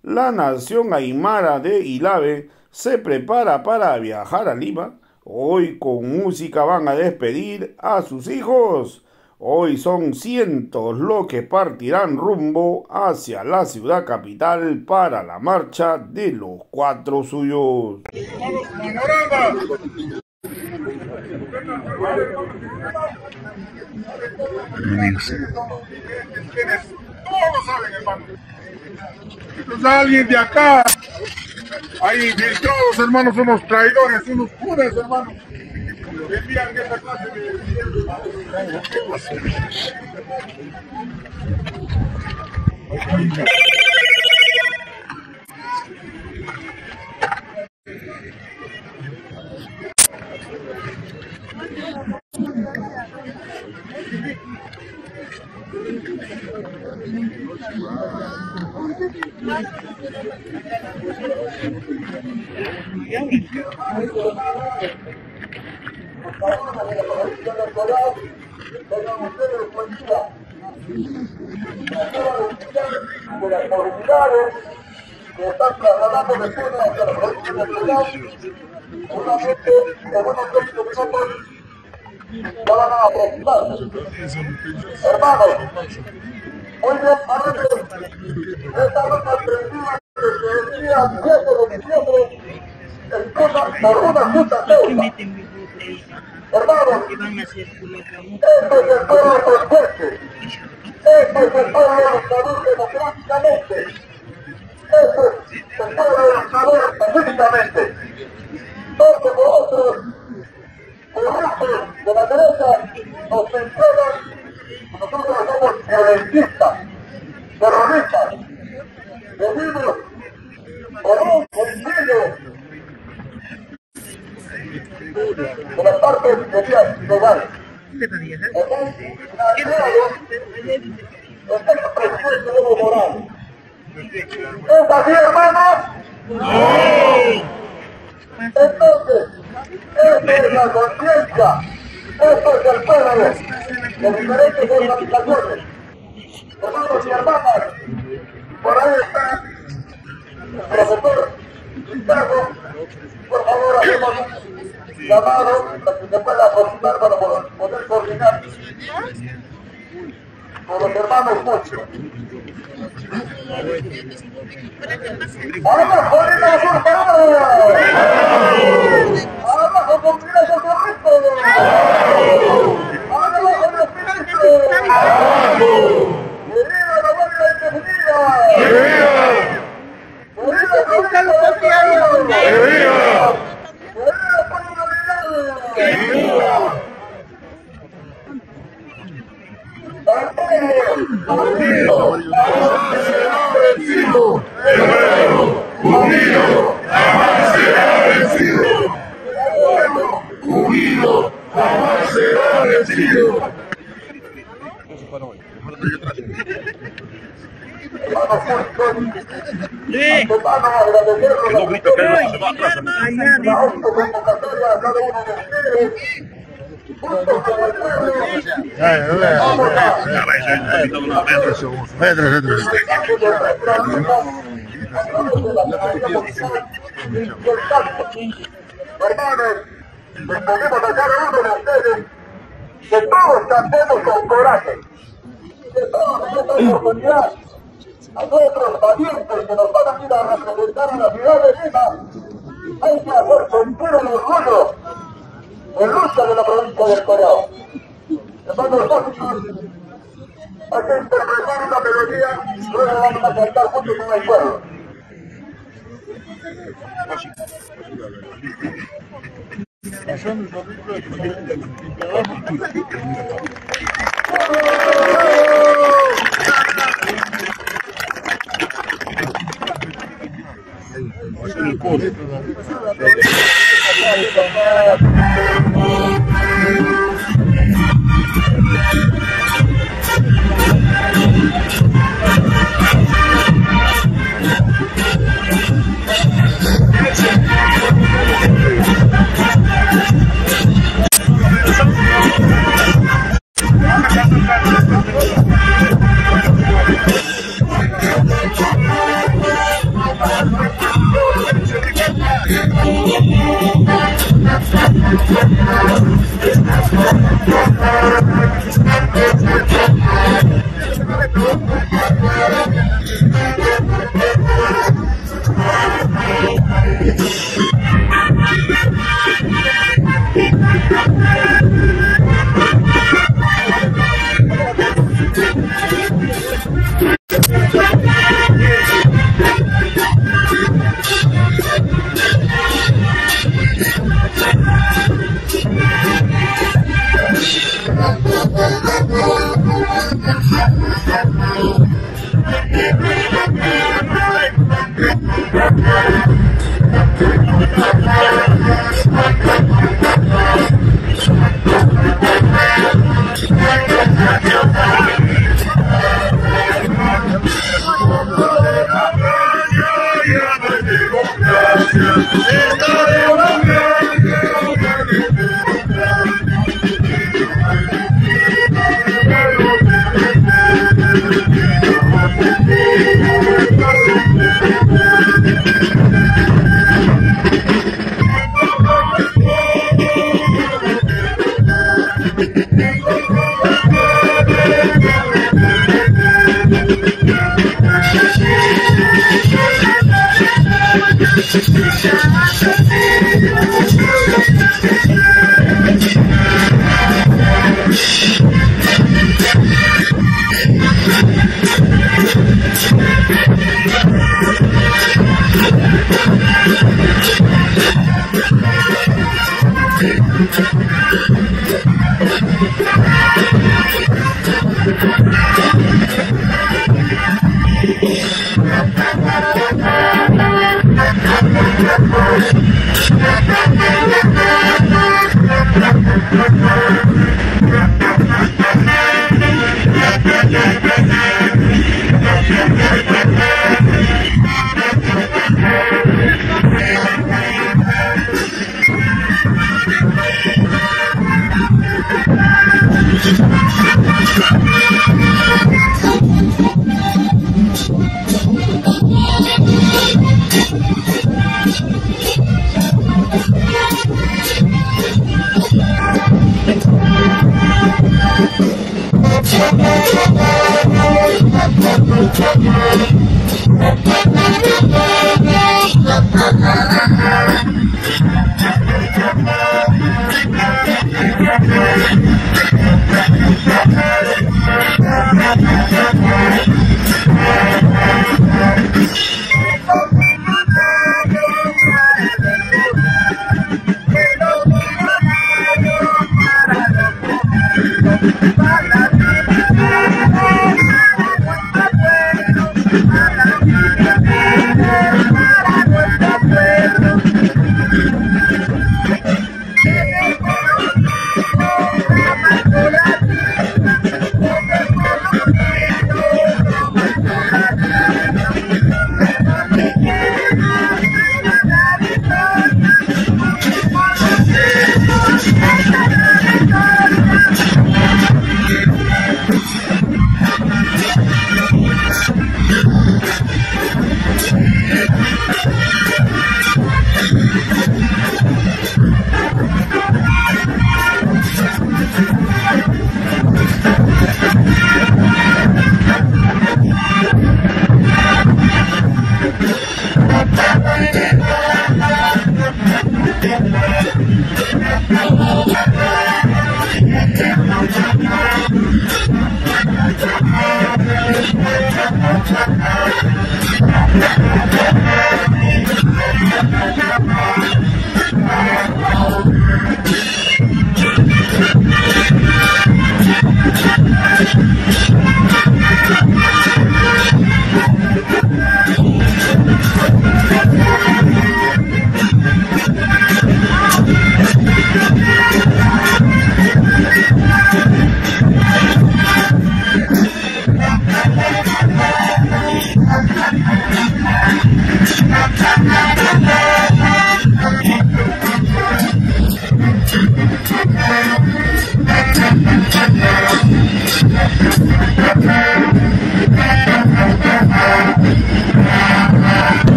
La nación aymara de Ilave se prepara para viajar a Lima. Hoy con música van a despedir a sus hijos. Hoy son cientos los que partirán rumbo hacia la ciudad capital para la marcha de los cuatro suyos. Todos saben, hermano. Entonces alguien de acá, ahí todos hermanos somos traidores, unos puras hermanos. Envían esa clase de... Tengan ustedes cuenta de las comunidades que están trasladando de Puebla hacia la provincia de Piedad, solamente en unos 20 minutos ya van a aproximarse. Hermanos, muy bien, esta ruta prendida desde el día 7 de diciembre por una justa causa. Hermanos, esto es el pueblo consciente, esto es el pueblo luchador democráticamente, esto es el pueblo luchador pacíficamente. No como otros corruptos de la derecha nos mencionan, nosotros somos violentistas, terroristas, venimos por un sentido de la parte de vías legales. El presidente Evo Morales. ¿Es así, hermanos? ¡No! Entonces, esto es la conciencia, esto es el pueblo de diferentes organizaciones. Hermanos y hermanas, por ahí está el profesor Ricardo. Por favor, hacemos un llamado para que se pueda aproximar para poder coordinar con los hermanos muchos. ¡Abajo, Lina, por favor! ¡Abajo, con Pinacho Correcto! ¡Abajo, los Pinachos! ¡Querida la Guardia Indefinida! ¡Querida! ¡Querida los Santiago! ¡Querida! ¡Querida Pablo Vidal! ¡Querida! ¡Unido! ¡Jamás será vencido! ¡Guerrero! ¡Unido! ¡Jamás será vencido! ¡Guerrero! ¡Unido! ¡Jamás será vencido! Hermanos públicos, hermano, agradecerles la autoconvocatoria a cada uno de ustedes. Juntos con el pueblo, vamos hermanos, les pedimos a cada uno de ustedes que todos cantemos con coraje, que todos en esta oportunidad a nuestros valientes que nos van a ir a representar en la ciudad de Lima, hay que hacer sentir el orgullo de lucha de la provincia del Callao. Hermanos músicos, hay que interpretar una melodía y luego vamos a cantar juntos con el pueblo.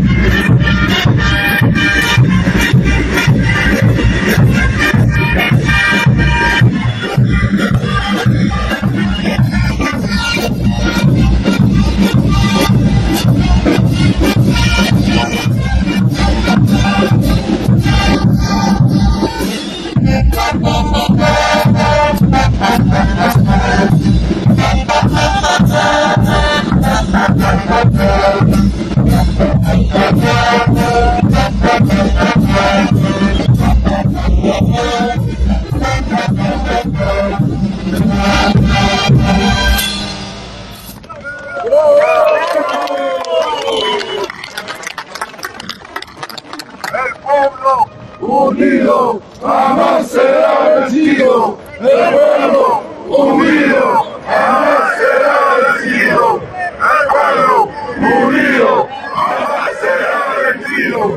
El pueblo unido jamás será vencido. El pueblo unido jamás será vencido. El pueblo unido jamás será vencido.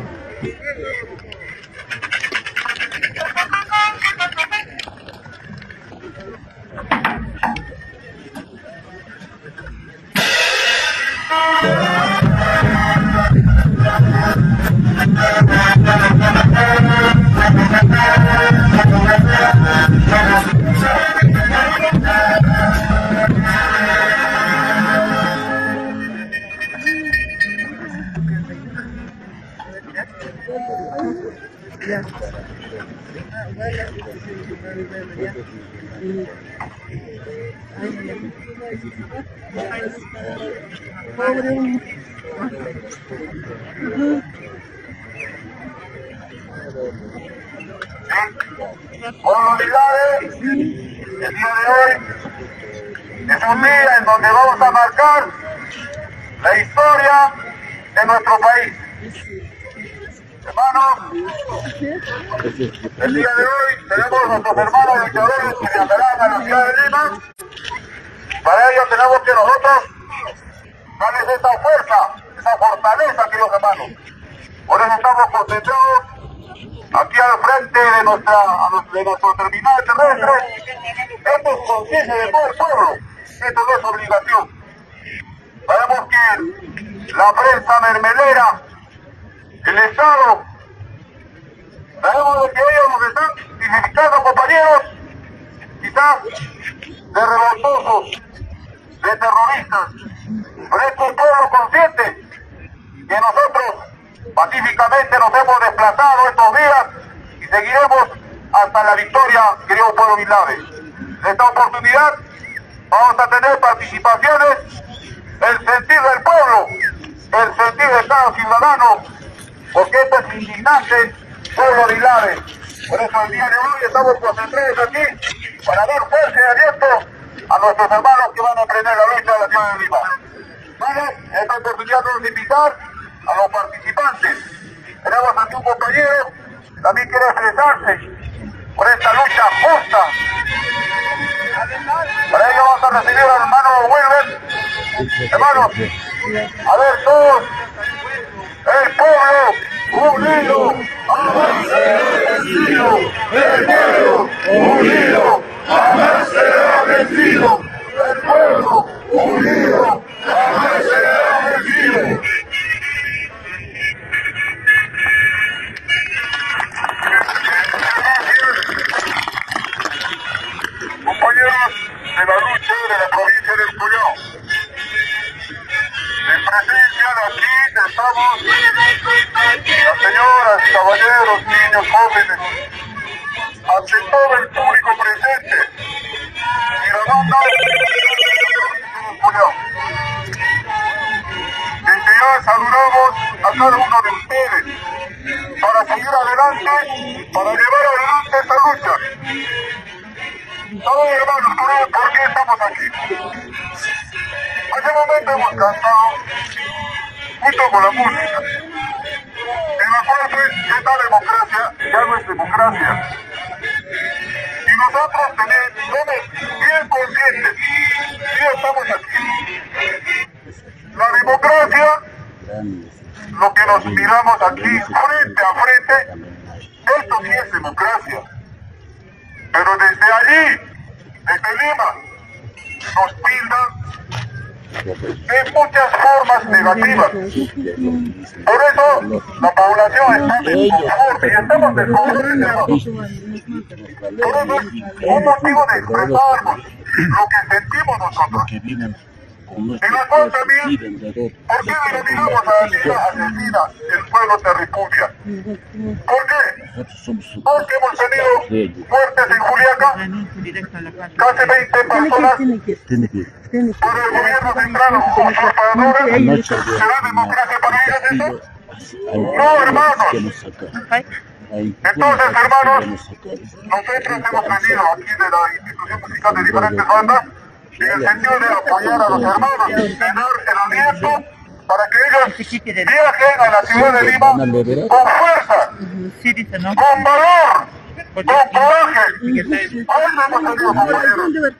Comunidades, el día de hoy es un día en donde vamos a marcar la historia de nuestro país. Hermanos, el día de hoy tenemos a nuestros hermanos luchadores que viajarán a la ciudad de Lima. Para ello tenemos que nosotros darles esa fuerza, esa fortaleza, queridos hermanos. Por eso estamos concentrados aquí al frente de nuestro terminal terrestre. Esto es conciencia de todo el pueblo, esto no es obligación. Sabemos que la prensa mermelera, el Estado, sabemos de que ellos nos están identificando, compañeros, quizás de revoltosos, de terroristas, pero es un pueblo consciente que nosotros pacíficamente nos hemos desplazado estos días y seguiremos hasta la victoria, querido pueblo Vilave. En esta oportunidad vamos a tener participaciones, el sentir del pueblo, el sentir de cada ciudadano, porque esto es indignante, pueblo Vilave. Por eso el día de hoy estamos concentrados aquí para dar fuerza y aliento a nuestros hermanos que van a emprender la lucha de la ciudad de Lima. Vale, en esta oportunidad vamos a invitar a los participantes. Tenemos aquí un compañero que también quiere expresarse por esta lucha justa. Para ello vamos a recibir al hermano Wilber. Hermanos, a ver todos, el pueblo unido jamás será vencido. El pueblo unido jamás será vencido. El pueblo unido jamás será vencido. Compañeros de la lucha de la provincia del Callao, en presencia de aquí estamos las señoras, caballeros, niños, jóvenes, ante todo el público presente y la banda del Callao. Desde ya saludamos a cada uno de ustedes para seguir adelante, para llevar adelante esta lucha. Todos hermanos, ¿por qué estamos aquí? Hace un momento hemos cantado junto con la música, en la cual esta democracia ya no es democracia. Y nosotros somos bien conscientes, sí estamos aquí. La democracia, lo que nos miramos aquí frente a frente, esto sí es democracia. Pero desde allí, desde Lima, nos pintan de muchas formas negativas. Por eso la población está desconforme y estamos desconformes. Por eso es un motivo de expresarnos lo que sentimos nosotros. En la cual también, ¿por qué denominamos a Lima asesina? El pueblo te repudia. ¿Por qué? Porque hemos tenido muertes en Juliaca, casi 20 personas por el gobierno central como usurpadores. ¿Será democracia para ellos eso? No, hermanos. Entonces, hermanos, nosotros hemos venido aquí de la institución musical de diferentes bandas en el sentido de apoyar a los hermanos, de dar el aliento para que ellos viajen a la ciudad de Lima con fuerza, con valor, con coraje. A eso hemos venido, compañeros.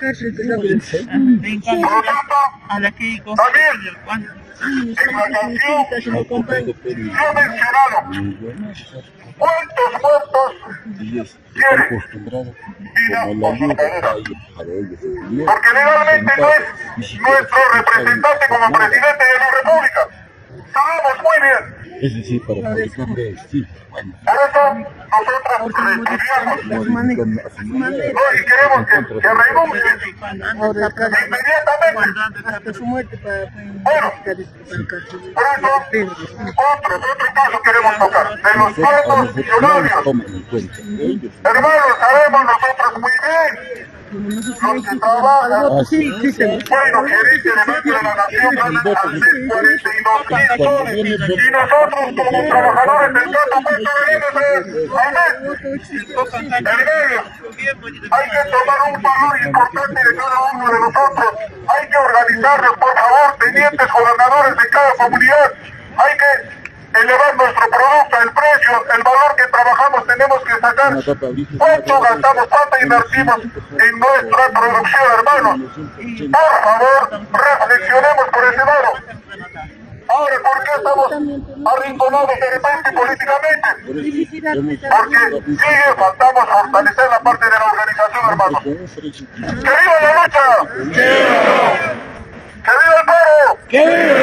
Por lo tanto, también en la canción yo he mencionado cuántos muertos quieren vida usurpadora. Porque legalmente no es nuestro representante como presidente de la República. Sabemos muy bien. Es decir, para fabricarle sí. Por eso nosotros repudiamos y queremos que renuncie inmediatamente hasta su muerte para bueno, por eso otro caso queremos tocar de los falsos millonarios. Hermanos, sabemos nosotros muy bien los que trabajan, bueno, gerente de Banco de la Nación ganan al mes 42.000 soles y nosotros como trabajadores del trato cuánto venimos al mes. Hermanos, hay que tomar un valor importante de cada uno de nosotros, hay que organizarnos, por favor, tenientes gobernadores de cada comunidad, hay que elevar nuestro producto, el precio, el valor que trabajamos tenemos que sacar. ¿Cuánto gastamos, cuánto invertimos en nuestra producción, hermanos? Por favor, reflexionemos por ese lado. Ahora, ¿por qué estamos arrinconados de repente políticamente? Porque sigue faltamos fortalecer la parte de la organización, hermanos. ¡Que viva la lucha! ¡Que viva el pueblo!